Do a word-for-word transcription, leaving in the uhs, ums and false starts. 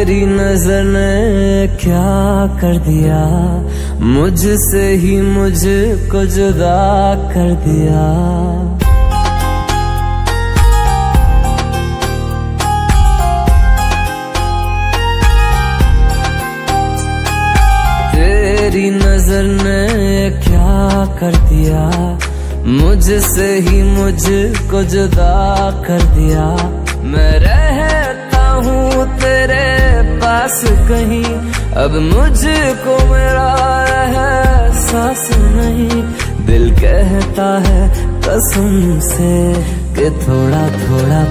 तेरी नजर ने क्या कर दिया, मुझसे ही मुझको जुदा कर दिया। तेरी नजर ने क्या कर दिया, मुझसे ही मुझको जुदा कर दिया। मैं रहता हूँ तेरे पास कहीं, अब मुझको मेरा एहसास नहीं। दिल कहता है कसम से कि थोड़ा थोड़ा